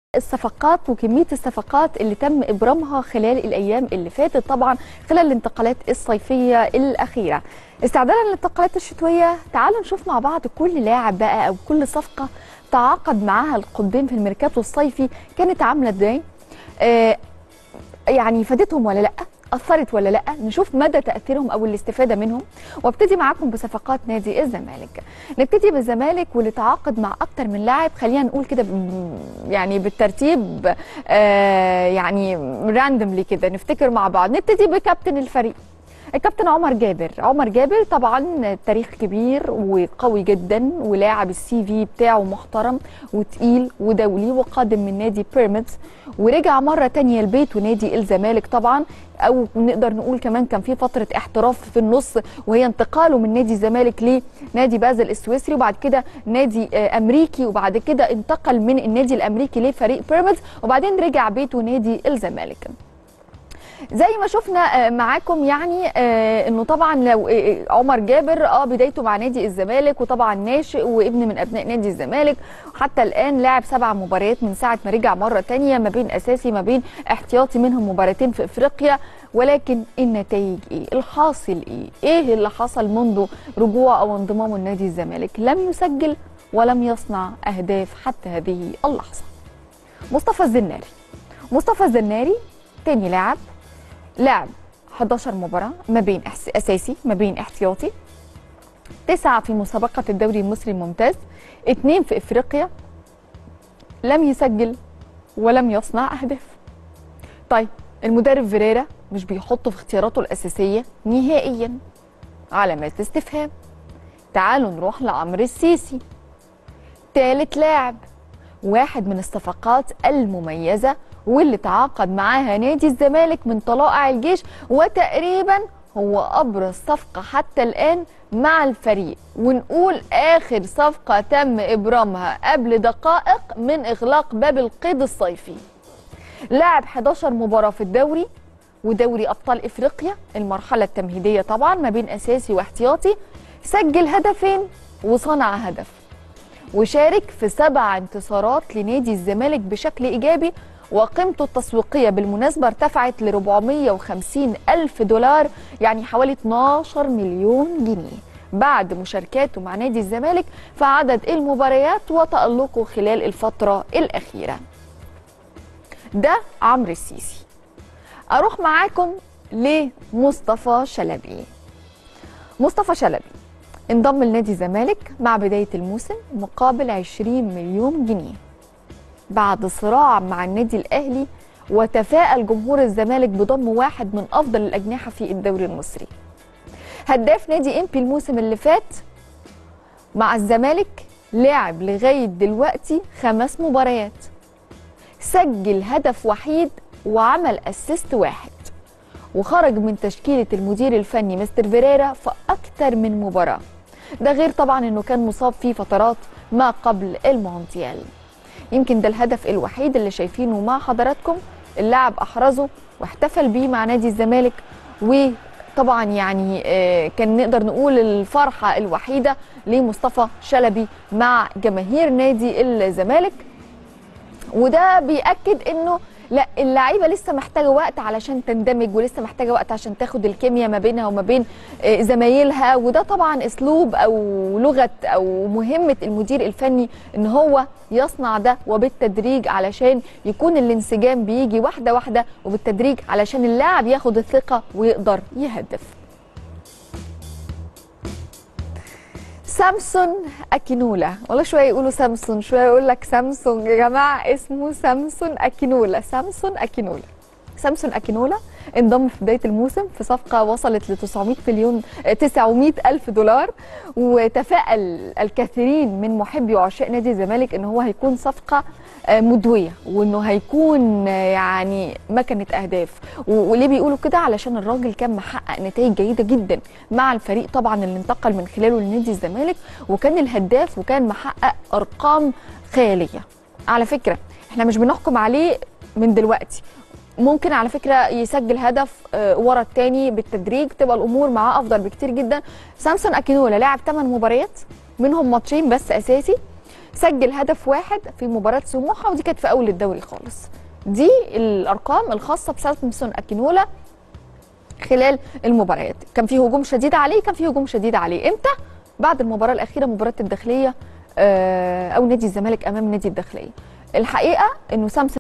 الصفقات وكمية الصفقات اللي تم إبرامها خلال الأيام اللي فاتت، طبعا خلال الانتقالات الصيفية الأخيرة. استعدادا للانتقالات الشتوية، تعالوا نشوف مع بعض كل لاعب بقى أو كل صفقة تعاقد معاها القطبين في الميركاتو الصيفي كانت عاملة ازاي، يعني فادتهم ولا لأ، أثرت ولا لأ، نشوف مدى تأثيرهم أو الاستفادة منهم. وابتدي معاكم بصفقات نادي الزمالك. نبتدي بالزمالك واللي تعاقد مع أكتر من لاعب، خلينا نقول كده يعني بالترتيب، يعني راندملي كده نفتكر مع بعض. نبتدي بكابتن الفريق الكابتن عمر جابر. عمر جابر طبعا تاريخ كبير وقوي جدا، ولاعب السي في بتاعه محترم وتقيل ودولي، وقادم من نادي بيراميدز ورجع مره تانية البيت ونادي الزمالك طبعا، او نقدر نقول كمان كان في فتره احتراف في النص وهي انتقاله من نادي الزمالك لنادي بازل السويسري، وبعد كده نادي امريكي، وبعد كده انتقل من النادي الامريكي لفريق بيراميدز، وبعدين رجع بيته نادي الزمالك. زي ما شفنا معاكم يعني انه طبعا لو عمر جابر بدايته مع نادي الزمالك، وطبعا ناشئ وابن من ابناء نادي الزمالك، وحتى الان لعب 7 مباريات من ساعه ما رجع مره ثانيه، ما بين اساسي ما بين احتياطي، منهم مباراتين في افريقيا. ولكن النتائج ايه؟ الحاصل ايه اللي حصل منذ رجوع او انضمامه لنادي الزمالك؟ لم يسجل ولم يصنع اهداف حتى هذه اللحظه. مصطفى الزناري تاني لاعب، لعب 11 مباراة ما بين أساسي ما بين احتياطي، 9 في مسابقة الدوري المصري الممتاز، 2 في إفريقيا، لم يسجل ولم يصنع أهداف. طيب المدرب فيريرا مش بيحطه في اختياراته الأساسية نهائيا، علامات استفهام. تعالوا نروح لعمرو السيسي، ثالث لاعب، واحد من الصفقات المميزة واللي تعاقد معاها نادي الزمالك من طلائع الجيش، وتقريبا هو أبرز صفقة حتى الآن مع الفريق، ونقول آخر صفقة تم إبرامها قبل دقائق من إغلاق باب القيد الصيفي. لعب 11 مباراة في الدوري ودوري أبطال إفريقيا المرحلة التمهيدية طبعا ما بين أساسي واحتياطي، سجل هدفين وصنع هدف، وشارك في 7 انتصارات لنادي الزمالك بشكل إيجابي، وقيمته التسويقية بالمناسبة ارتفعت ل 450 ألف دولار، يعني حوالي 12 مليون جنيه بعد مشاركاته مع نادي الزمالك في عدد المباريات وتألقه خلال الفترة الأخيرة. ده عمرو السيسي. أروح معاكم لمصطفى شلبي. مصطفى شلبي انضم لنادي الزمالك مع بداية الموسم مقابل 20 مليون جنيه بعد صراع مع النادي الأهلي، وتفاءل جمهور الزمالك بضم واحد من أفضل الأجنحة في الدوري المصري. هداف نادي إمبي الموسم اللي فات مع الزمالك، لعب لغاية دلوقتي 5 مباريات، سجل هدف وحيد وعمل أسيست واحد، وخرج من تشكيلة المدير الفني مستر فيريرا في أكتر من مباراة. ده غير طبعا أنه كان مصاب في فترات ما قبل المونديال. يمكن ده الهدف الوحيد اللي شايفينه مع حضراتكم اللاعب أحرزه واحتفل بيه مع نادي الزمالك، وطبعا يعني كان نقدر نقول الفرحة الوحيدة لمصطفى شلبي مع جماهير نادي الزمالك. وده بيأكد انه لا، اللعيبه لسه محتاجه وقت علشان تندمج، ولسه محتاجه وقت عشان تاخد الكيمياء ما بينها وما بين زمايلها، وده طبعا اسلوب او لغه او مهمه المدير الفني ان هو يصنع ده وبالتدريج، علشان يكون الانسجام بيجي واحده واحده وبالتدريج علشان اللاعب ياخد الثقه ويقدر يهدف. سامسون أكينولا، والله شويه يقولوا سامسون شويه يقول لك سامسونج، يا جماعه اسمه سامسون أكينولا. سامسون أكينولا انضم في بدايه الموسم في صفقه وصلت ل 900 ألف دولار، وتفائل الكثيرين من محبي وعشاق نادي الزمالك ان هو هيكون صفقه مدويه، وانه هيكون يعني مكنه اهداف. وليه بيقولوا كده؟ علشان الراجل كان محقق نتائج جيده جدا مع الفريق طبعا اللي انتقل من خلاله لنادي الزمالك، وكان الهداف وكان محقق ارقام خياليه. على فكره احنا مش بنحكم عليه من دلوقتي، ممكن على فكره يسجل هدف ورا الثاني بالتدريج، تبقى الامور معاه افضل بكتير جدا. سامسون أكينولا لعب 8 مباريات منهم ماتشين بس اساسي، سجل هدف واحد في مباراه سموحه، ودي كانت في اول الدوري خالص. دي الارقام الخاصه بسامسون اكينولا خلال المباريات. كان في هجوم شديد عليه، كان في هجوم شديد عليه امتى؟ بعد المباراه الاخيره، مباراه الداخليه او نادي الزمالك امام نادي الداخليه. الحقيقه انه سامسون